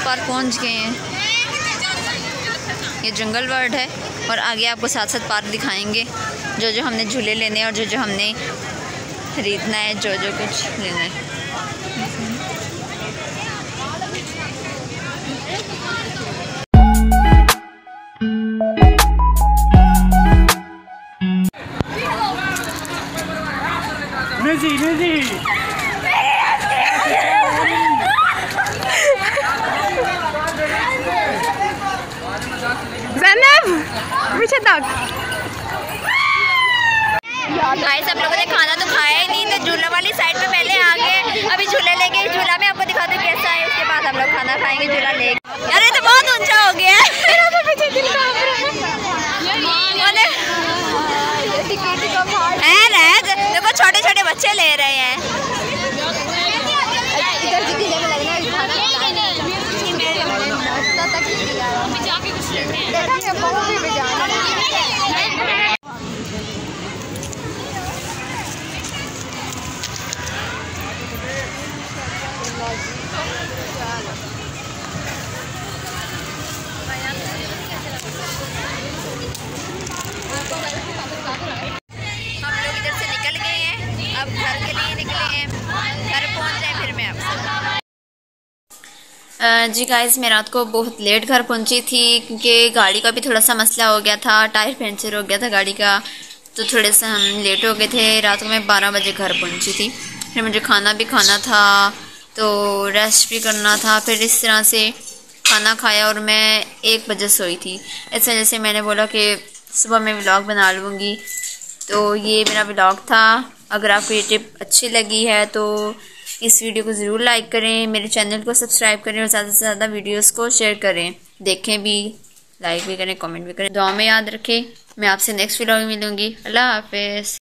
Park पहुंच गए हैं। ये जंगल वर्ल्ड है और आगे आपको साथ साथ पार्क दिखाएंगे, जो जो हमने झूले लेने हैं और जो जो हमने खरीदना है, जो जो कुछ लेना है। पीछे तक गाइस सब लोगों ने खाना तो खाया ही नहीं, तो झूला वाली साइड पे पहले आ गए। अभी झूला लेके, झूला में आपको दिखा दूं कैसा है, उसके बाद हम लोग खाना खाएंगे झूला लेके। यार ये तो बहुत ऊंचा हो गया है। देखो छोटे छोटे बच्चे ले रहे हैं। अब घर के लिए निकले हैं, घर पहुंच रहे हैं फिर मैं आपसे। जी गाइस मैं रात को बहुत लेट घर पहुंची थी क्योंकि गाड़ी का भी थोड़ा सा मसला हो गया था, टायर पंचर हो गया था गाड़ी का, तो थोड़े से हम लेट हो गए थे। रात को मैं 12 बजे घर पहुंची थी। फिर मुझे खाना भी खाना था तो रेस्ट भी करना था। फिर इस तरह से खाना खाया और मैं 1 बजे सोई थी। इस वजह से मैंने बोला कि सुबह मैं व्लॉग बना लूँगी। तो ये मेरा व्लॉग था। अगर आपको ये टिप अच्छी लगी है तो इस वीडियो को ज़रूर लाइक करें, मेरे चैनल को सब्सक्राइब करें और ज़्यादा से ज़्यादा वीडियोस को शेयर करें, देखें भी, लाइक भी करें, कमेंट भी करें। दुआ में याद रखें। मैं आपसे नेक्स्ट व्लॉग में मिलूँगी। अल्लाह हाफिज़।